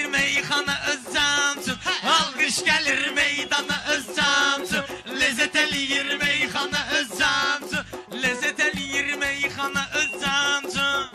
gelir meyxana öz camçın. Alqış gelir meydana öz camçın. Lezzet eləyir meyxana öz camçın. Lezzet eləyir meyxana öz camçın.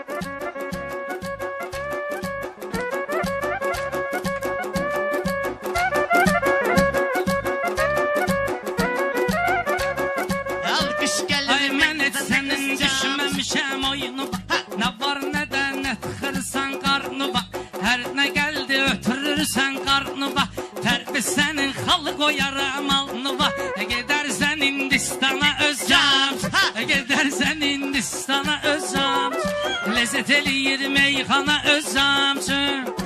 Alqış gelir meydana Sənin düşməmişəm oyunu bax. Nə var nə də nə tıxırsan qarnı bax. Hər nə gəldi ötürürsən qarnı bax. Tərbi sənin xalı qoyaram alnı bax. Gedərsən Hindistana öz camç. Gedərsən Hindistana öz camç. Lezzət eləyir meyxana öz camçı.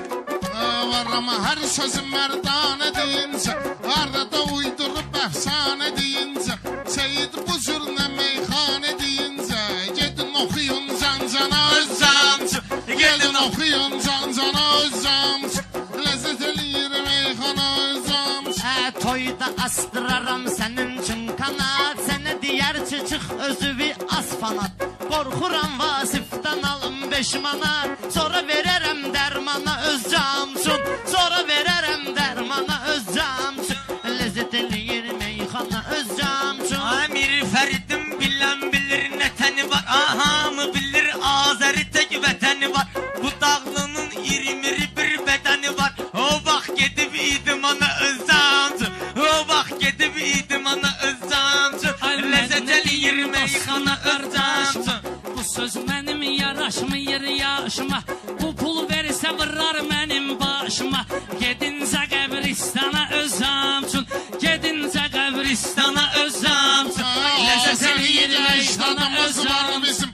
Var ama her sözüm merdane deyince, arada uydurup efsane deyince, Seyit bu zürne meyhane deyince, gedin okuyun cancana öz camç, gedin okuyun cancana öz camç, lezzet eləyir meyxana öz camç. Toyda astıraram sənin üçün kanat, sənə deyər çıx özüvi asfanat. Qorxuram Vasifdən alım 5 manat, sonra verərəm dərmana öz camçın, sonra verərəm dərmana öz camçın. Lezzet eləyir meyxana öz camçın. Əmir Fəridim bilən bilir nə təni var, ahamı bilir Azəri tək vətəni var. Bu dağlının irimiri bir bədəni var, o vaxt gedib idmana öz camçın, o vaxt gedib idmana öz camçın. Lezzet eləyir meyxana öz camçın. Bu söz mənim yaraşmıyır yaşıma. Bu pul versə vırar mənim başıma. Gedincə qəbristana öz camçın, gedincə qəbristana öz camçın. Lezzət eləyir meyxana öz camçın. Bizim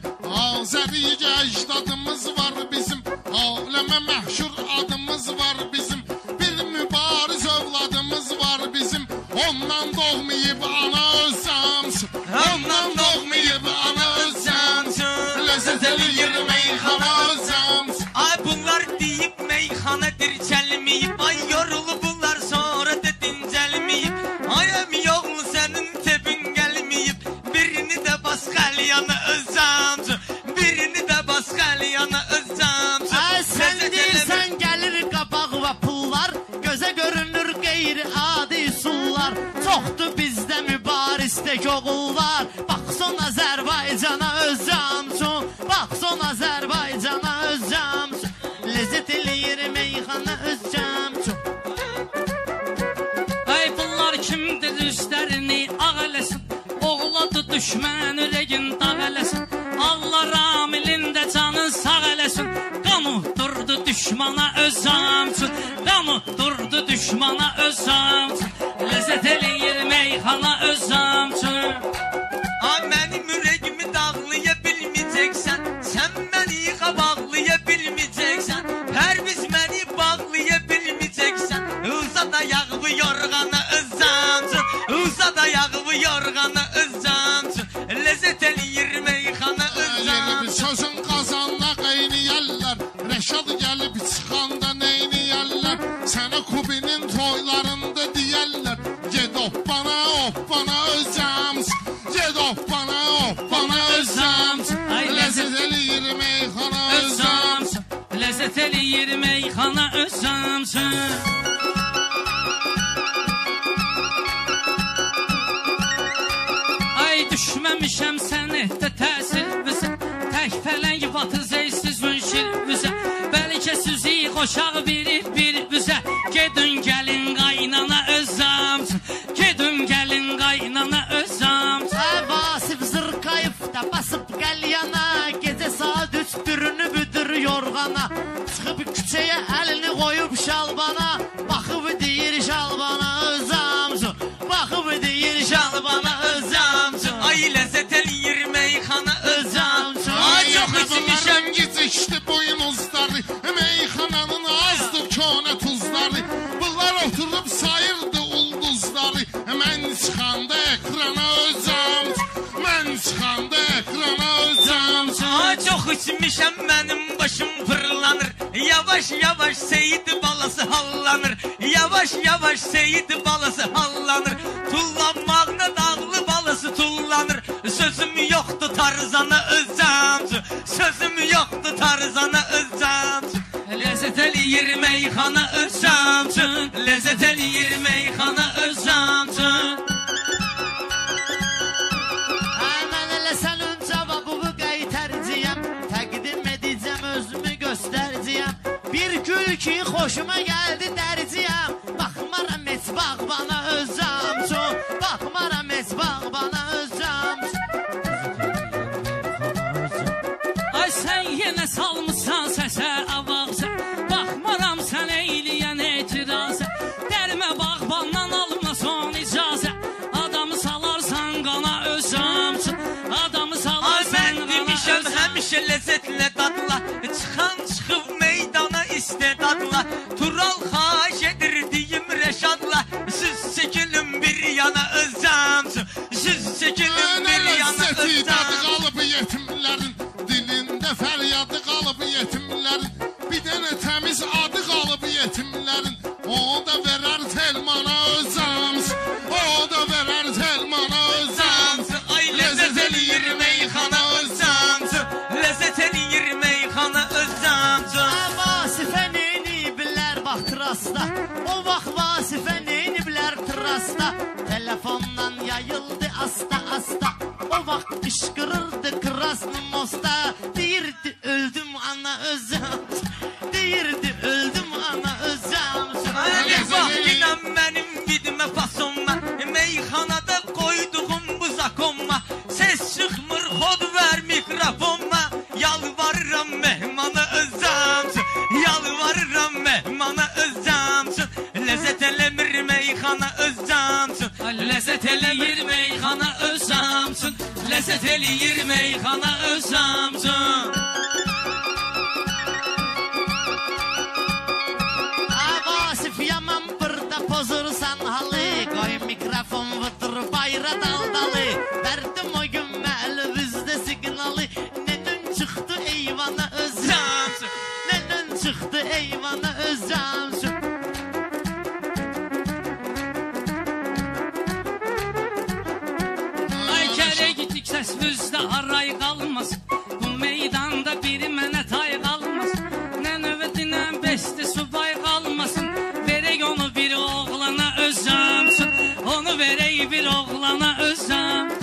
Azəriyə ecdadımız var bizim, aləmə məhşur adımız var bizim, bir mübariz övladımız var bizim, ondan doğmayıb ana öz camçın, ondan doğmayıb ana öz camçın, lezzət eləyir meyxana öz camçın. Ay bunlar deyib meyxana dirçəlməyib, ay yorulub bunlar sonra da dincəlməyib. Ay əmi yoxmu sənin tebin gəlməyib, birini də bas qəlyana öz camçın, birini də bas qəlyana öz camçın. Ay sən deyirsən gəlir qabaq və pullar, gözə görünür qeyri-adi üsullar. Çoxdur bizdə mübarizlik oğullar, baxson Azərbaycana öz camçın, baxson Azərbaycana öz camçın. Lezzet eləyir meyxana öz camçın. Ay bunlar kimdir üstlərini ağ eləsin, oğladı düşmən ürəyin dağ eləsin. Allah ramilində canın sağ eləsin, qan uhdurdu düşmana öz camçın, qan uhdurdu düşmana öz camçın. Lezzət eləyir meyxana öz camçın. Ay mənim ürəyimi dağlaya bilməyəcəksən, sən məni qabaqlaya bilməyəcəksən, hər biz məni bağlaya bilməyəcəksən. Uzat ayağımı yorğana öz camçın, uzat ayağımı yorğana öz camçın. Lezzət eləyir meyxana öz camçın. Sözün qazanına qeyniyərlər, Rəşad gəlib çıxanda neyniyərlər, sənə Kubinin toylarında deyərlər, ged hoppana öz camçın, ged hoppana öz camçın, lezzət eləyir meyxana öz camçın. Lezzət eləyir meyxana öz camçın. Ay düşməmişəm sənətdə təsir bizə, tək fələng batı zeysiz münşir bizə, bəlkə sizi qoşaq bilir bizə. Gedin gəlin qaynana öz camçın, gedin gəlin qaynana öz camçın. Vasif Zırqayıb da basıb qəlyana, gecə saat 3 bürünü büdür yorğana. Çıxıb küçəyə əlini qoyub şalbana, baxıb deyir şalbana öz camçın, baxıb deyir şalbana öz camçın. Ay lezzət eləyir meyxana öz camçın. Ay çox içmişəm gecikdi boynuzları, meyxananın azdı könə tuzları, bunlar oturub sayırdı ulduzları, mən çıxanda ekrana öz camçın, mən çıxanda ekrana öz camçın. Ay çox içmişəm mənim başım fırlanır, yavaş yavaş Seyid balası hallanır, yavaş yavaş Seyid balası hallanır. Tullanmağına dağlı balası tullanır, sözüm yoxdur Tarzana öz camçın, sözüm yoxdur Tarzana öz camçın. Lezzət Lezzet eləyir meyxana öz camçın. Lezzet eləyir meyxana öz camçın. Mən elə sənin cavabını qaytarcıyam, təqdim edəcəm, özümü göstərciyəm. Bir gül ki xoşuma gəldi dərciyəm, baxmaram heç bağbana öz camçın, baxmaram heç bağbana öz camçın. Ay sən yenə salmışsan səsə avazı, baxmaram sən eyləyən etirazı. Dərmə bağbandan almasan icazə, adamı salarsan qana öz camçın, adamı salarsan qana öz camçın. Həmişə ləzzətlə dadla, çıxan çıxıb meydana istedadla. Tural xahiş edirdiyim Rəşadla, siz çəkilin bir yana öz camçın, siz çəkilin bir yana öz Ləzzəti dadı camçın. qalıb yetimlərin, dilində fəryadı qalıb yetimlərin. Bir dənə təmiz adı qalıb yetimlərin, o da verər telmana öz camçın, o da verər telmana öz camçın. Ay ləzzət eləyir meyxana öz camçın, ləzzət eləyir meyxana öz camçın. Vasifə neyniblər bax trasta, o vaxt Vasifə neyniblər trasta. Telefondan yayıldı asta asta, o vaxt qışqırırdı krasnı mosta. Deyirdi öldüm ana özüm, deyirdi öldüm ana özüm. Ay bax inan mənim vidimə fasonma, meyxanada qoyduğum bu zakonma. Ses çıxmır xod ver mikrofonma, yalvarıram mehmana öz camçın, yalvarıram mehmana öz camçın. Ləzzət eləmir meyxana öz camçın, Lezzet eləyir meyxana öz camçın, lezzet eləyir meyxana öz camçın. Vasif yaman burada pozursan halı, qoy mikrofon vıdır bayra daldalı. Verdim o gün məlvizdə signalı, neden çıxdı eyvana öz camçın, neden çıxdı eyvana öz camçın. Ay kərə gitik səs müzdə haray qalmaz, bu meydanda biri mənə tay qalmaz. Nə növətinə bəsti subay qalmasın, verək onu bir oğlana öz camçın, onu verək bir oğlana öz camçın.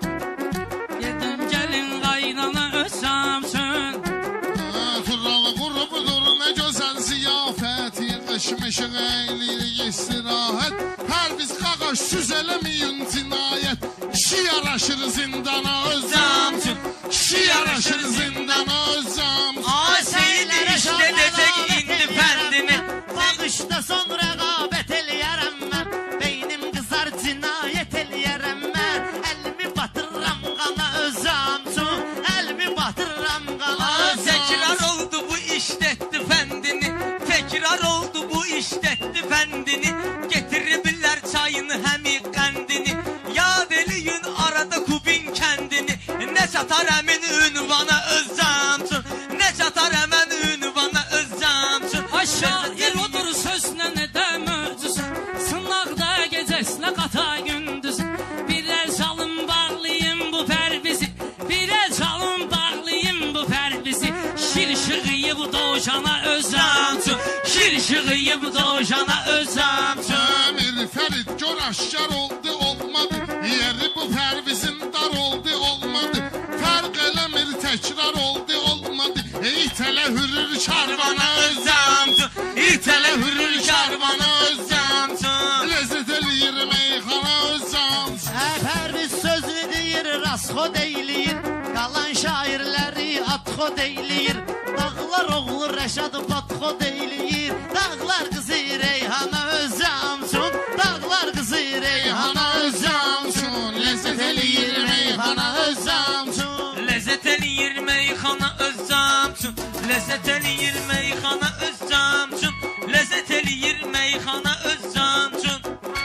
Gedin gəlin qaynana öz camçın. Turalı qurubudur nə gözəl ziyafəti, qışmışıq əylirik istirahət. Hər biz qaqaş süz eləməyin cinayət, kişi yaraşır zindana öz camçın, kişi yaraşır zindana öz camçın. ay seyid işlədəcək indi fəndini. Bağışda son rəqabət eləyərəm mən, beynim qızar cinayət eləyərəm mən. Əlimi batırıram qana öz camçın, əlimi batırıram qana öz Təkrar camçın. oldu bu işlətdi fəndini, təkrar oldu bu işlətdi fəndini. Getiriblər çayını həmi qəndini, yad eləyin arada kubin kəndini. Nə çatar əmin ünvana öz camçın, nə çatar əmən ünvana öz camçın. Ay şair odur sözlə nədə möcüsün, sınaqda gecəsinə qata gündüzün. Bir əl çalın bağlayın bu pərvizi, bir əl çalın bağlayın bu pərvizi. Şir şığıyı bu dovşana öz camçın, şir şığıyı bu dovşana öz camçın. Əmir Fərid gör aşkar oldu olmadı, yeri bu pərvizin dar oldu olmadı. Fərq eləmir təkrar oldu olmadı, itələ hürür karvana öz camçın, itələ hürür karvana öz camçın. Ləzzət eləyir meyxana öz camçın. Pərviz sözünü deyir, rasxod eyləyir, qalan şairləri atxod eyləyir. Dağlar oğlu Rəşad batxod eyləyir, dağlar qızı Reyhana öz camçın, dağlar qızı Reyhana öz camçın. Ləzzət eləyir meyxana öz camçın. Ləzzət eləyir meyxana öz camçın, ləzzət eləyir meyxana öz camçın, ləzzət eləyir meyxana öz camçın.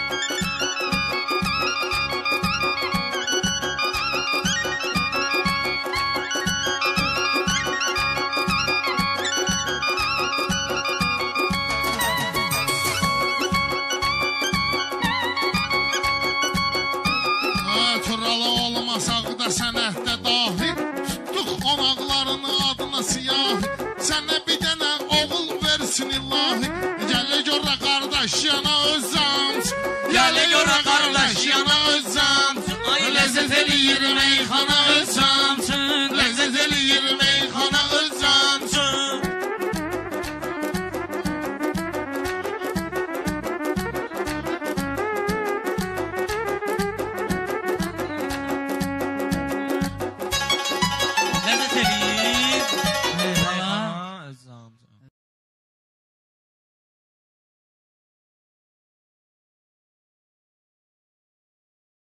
Turalı olmasaq da sənətdə dahi, tutduq qonaqlarını adına siyahi. Sənə bir dənə oğul versə bismillahi. Gələ görə qardaş yana özəm. Gələ görə qardaş yana özəm. Ay ləzzət eləyir meyxana özəm.